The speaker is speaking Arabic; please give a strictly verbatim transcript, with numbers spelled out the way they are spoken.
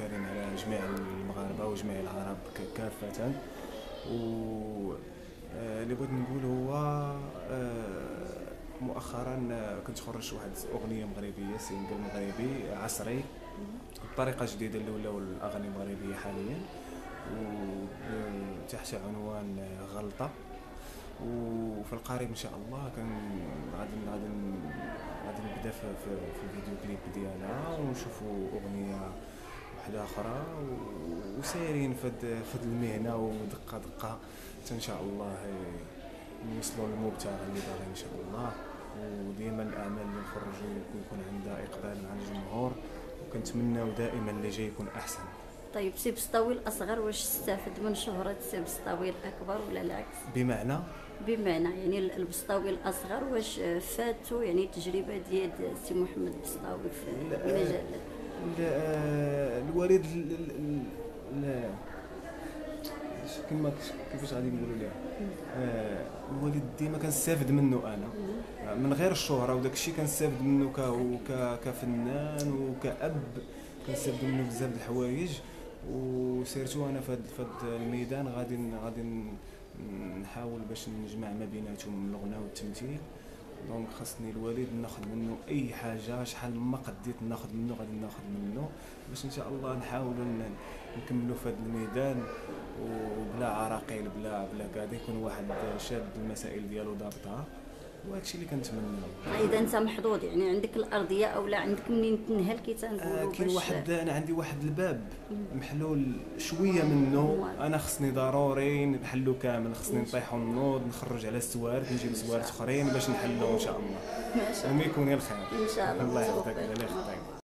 كريم على جميع المغاربه وجميع العرب كافه. و اللي بغيت نقول هو مؤخرا كنت خرجت واحد اغنيه مغربيه، سينجل مغربي عصري بطريقه جديده اللي ولاو الاغاني المغربيه حاليا، وتحت عنوان غلطه. وفي القريب ان شاء الله كان غادي غادي غادي نبدا في, في, في الفيديو كليب ديالها ونشوفوا اغنيه واحده اخرى، وسايرين في هذه المهنه ودقه دقه حتى ان شاء الله نوصلوا للمبتغى اللي باغي ان شاء الله. وديما الاعمال اللي نخرجوا يكون عندها اقبال مع الجمهور، وكنتمناو دائما اللي جاي يكون احسن. طيب سي بسطاوي الاصغر واش استفد من شهره سي بسطاوي الاكبر ولا العكس؟ بمعنى بمعنى يعني البسطاوي الاصغر واش فاتو يعني التجربه ديال سي محمد بسطاوي في المجال؟ الوالد لا كما كيفاش غادي نقولوا ليها، الوالد ديما كنستافد منه انا من غير الشهره، وداك الشيء كنستافد منه كفنان وكأب، كنستافد منه بزاف د الحوايج. وسيرتو انا في هذا الميدان غادي غادي نحاول باش نجمع ما بيناتهم الغناء والتمثيل. دونك خاصني الوالد ناخذ منه اي حاجه، شحال ما قديت ناخذ منه غادي ناخذ منه باش ان شاء الله نحاولوا نكملوا في هذا الميدان وبلا عراقيل بلا بلا كذا، يكون واحد شاد المسائل ديالو ضابطها، وهذا الشيء اللي كنتمناه. اذا انت محظوظ يعني عندك الارضيه او لا عندك منين تنهل كي تنقولوا؟ آه كاين واحد، انا عندي واحد الباب محلول شويه منه، انا خصني ضروري نحلو كامل، خصني نطيحوا النوض نخرج على السوارت نجيب سوارت اخرين باش نحلو ان شاء الله. ما شاء الله يكون الخير ان شاء الله. الله يحفظك الله يخليك.